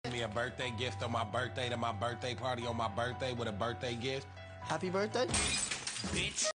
Me a birthday gift on my birthday to my birthday party on my birthday with a birthday gift. Happy birthday. Bitch.